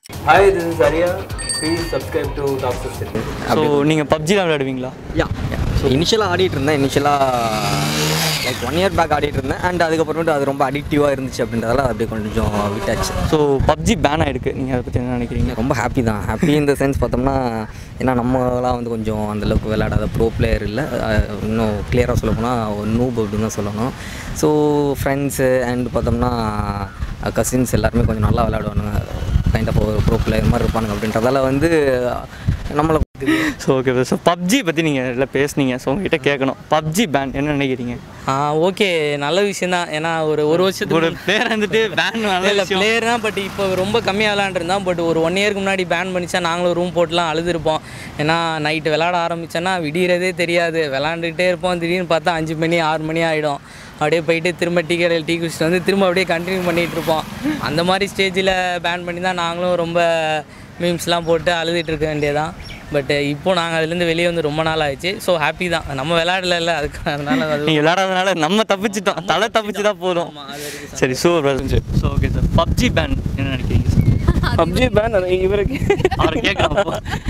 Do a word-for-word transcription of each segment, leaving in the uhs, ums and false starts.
Hi, this is Arya. Please subscribe to Doctor City. So, நீங்கள் பப்ஜிலாம் விளையாடுவீங்களா? Yeah so இனிஷியலாக ஆடிட்டு இருந்தேன். இனிஷியலாக லைக் ஒன் இயர் பேக் ஆடிட்டு இருந்தேன். அண்ட் அதுக்கப்புறமேட்டு அது ரொம்ப அடிக்டிவாக இருந்துச்சு அப்படின்றதால அப்படியே கொஞ்சம் விட்டாச்சு. ஸோ பப்ஜி பேன் ஆகிருக்கு. நீங்கள் அதை பற்றி என்ன நினைக்கிறீங்க? ரொம்ப ஹாப்பி தான். ஹாப்பி இந்த சென்ஸ் பார்த்தோம்னா, ஏன்னா நம்மளாம் வந்து கொஞ்சம் அந்தளவுக்கு விளையாடாத ப்ரோ பிளேயர் இல்லை. இன்னும் கிளியராக சொல்ல போனால் நூப் அப்படின்னு தான் சொல்லணும். ஸோ ஃப்ரெண்ட்ஸு அண்ட் பார்த்தோம்னா கசின்ஸ் எல்லாருமே கொஞ்சம் நல்லா விளையாடுவானுங்க. கைண்ட் ஆஃப் ஒரு ப்ரோ பிளேயர் மாதிரி இருப்பானுங்க அப்படின்றதால வந்து நம்மளை. ஸோ ஓகே ஸோ பப்ஜி பற்றி நீங்கள் எல்லாம் பேசுனீங்க. ஸோ உங்ககிட்ட கேட்கணும், பப்ஜி பேன் என்ன நினைக்கிறீங்க? ஆ ஓகே, நல்ல விஷயம் தான். ஏன்னா ஒரு ஒரு வருஷத்துக்கு ஒரு பிளேயர் வந்துட்டு பேன் இல்லை பிளேயர் தான். பட் இப்போ ரொம்ப கம்மியாக விளாண்டுருந்தான். பட் ஒரு ஒன் இயருக்கு முன்னாடி பேன் பண்ணிச்சா நாங்களும் ரூம் போட்டுலாம் அழுதுருப்போம். ஏன்னா நைட்டு விளாட ஆரம்பித்தோன்னா விடியறதே தெரியாது. விளாண்டுக்கிட்டே இருப்போம். திடீர்னு பார்த்தா அஞ்சு மணி ஆறு மணி ஆகிடும். அப்படியே போயிட்டு திரும்ப டீ கடையில் டீ குடிச்சிட்டு வந்து திரும்ப அப்படியே கண்டினியூ பண்ணிகிட்டு இருப்போம். அந்த மாதிரி ஸ்டேஜில் பேன் பண்ணி தான் நாங்களும் ரொம்ப மீம்ஸ்லாம் போட்டு அழுதுட்டு இருக்க வேண்டியதான். பட் இப்போ நாங்கள் அதுலேருந்து வெளியே வந்து ரொம்ப நாள் ஆயிடுச்சு. ஸோ ஹாப்பி தான். நம்ம விளையாடல இல்லை அதுக்கு, அதனால நீங்கள் விளையாடாதனால நம்ம தப்பிச்சிட்டோம். தலை தப்பிச்சு தான் போதும். சரி super. So okay sir, PUBG ban என்ன நினைக்கிறீங்க சார்? பப்ஜி பேன் இவருக்கு அவரை கேட்கலாம்.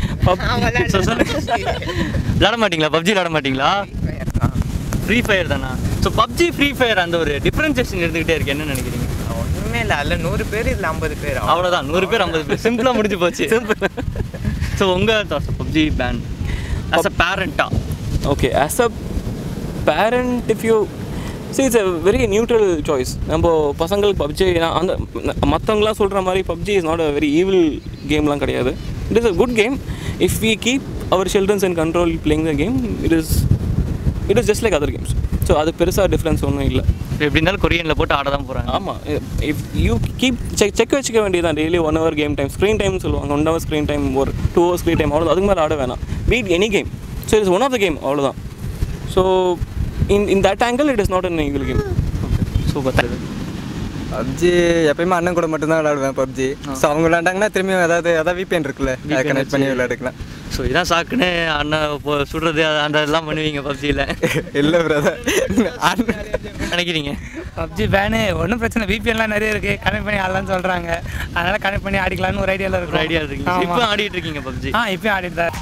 விளையாட மாட்டிங்களா? பப்ஜி விளையாட மாட்டிங்களா? ஃப்ரீ ஃபயர் தானா? ஸோ பப்ஜி ஃப்ரீ ஃபயர் அந்த ஒரு டிஃப்ரென்சேஷன் இருந்துகிட்டே இருக்கு. என்ன நினைக்கிறீங்க? ஒன்றுமே இல்லை. அதில் நூறு பேர் இல்லை ஐம்பது பேர், அவ்வளோதான். நூறு பேர் ஐம்பது பேர், சிம்பிளாக முடிஞ்சு போச்சு. சிம்பிள். ஸோ உங்கள் thoughts PUBG ban as a பேரண்ட்டா? Okay, as a parent if you see it's a very neutral choice. நம்ம பசங்களுக்கு பப்ஜி அந்த மற்றவங்களாம் சொல்கிற மாதிரி PUBG is not a very evil கேம்லாம் கிடையாது. It is a good game. If we keep our childrens in control playing the game, it is it is just like other games. So அது பெருசாக difference ஒன்றும் இல்லை. எப்படி இருந்தாலும் கொரியனில் போட்டு ஆட தான் போகிறாங்க. ஆமாம், if you keep check check வச்சுக்க வேண்டியதான். Daily one hour game time, screen time சொல்லுவாங்க. ஒன் ஹவர் ஸ்க்ரீன் டைம், ஒரு டூ ஹவர் ஸ்க்ரீன் டைம், அவ்வளோ. அதுக்கு மேலே ஆட வேணாம். Beat any game. So it's one of the game, அவ்வளோதான். So in in that angle it is not an evil game. Super. PUBG எப்பயுமே அண்ணன் கூட மட்டும்தான் விளையாடுவேன் பப்ஜி. ஸோ அவங்க விளையாண்டாங்கன்னா திரும்பியும் ஏதாவது ஏதாவது விபிஎன் இருக்குல்ல, அதை கனெக்ட் பண்ணி விளையாடுக்கலாம். ஸோ இதான் சாக்குன்னு அண்ணன் இப்போ சுடுறது அந்த இதெல்லாம் பண்ணுவீங்க பப்ஜியில்? இல்லை பிரதர். நினைக்கிறீங்க பப்ஜி பேனு ஒன்றும் பிரச்சனை. விபிஎன்லாம் நிறைய இருக்குது, கனெக்ட் பண்ணி ஆடலாம்னு சொல்கிறாங்க. அதனால் கனெக்ட் பண்ணி ஆடிக்கலான்னு ஒரு ஐடியாவில் ஒரு இருக்கும். ஐடியா இருக்கீங்க? இப்போ ஆடிட்டு இருக்கீங்க பப்ஜி? ஆ இப்போயும் ஆடிட்டு தான்.